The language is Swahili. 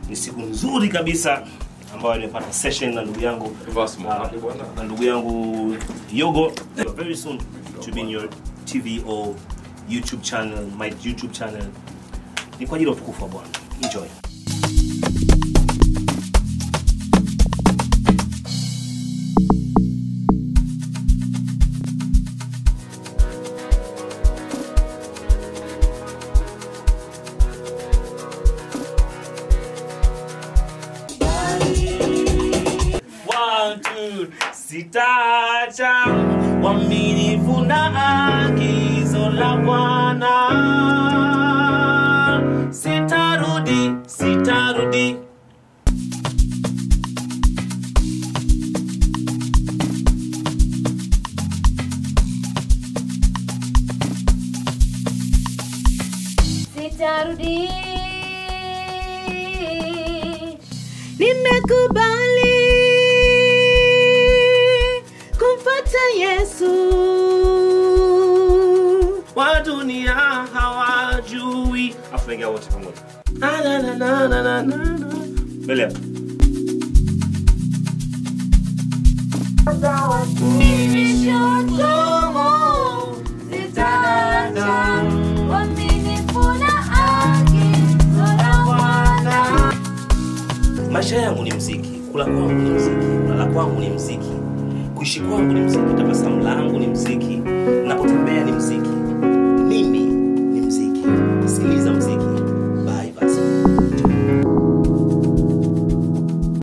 Ni siku nzuri kabisa ambayo nimepata session na ndugu yangu Yogo. Very soon to be in your TV or YouTube channel, my YouTube channel. Ni kwa ajili ya utukufu wa Bwana. Enjoy. Sitaacha uaminifu na agizo la Bwana. Sitarudi. Nimekubali Yesu. Wa dunia hawajui. Afunga wote pamoja. Na. Bele. Maisha yangu ni muziki, kula kwangu ni muziki, kulala kwangu ni muziki. Kuishi kwangu ni muziki, tabasamu langu ni muziki, napotembea ni muziki. Mimi ni muziki. Sikiliza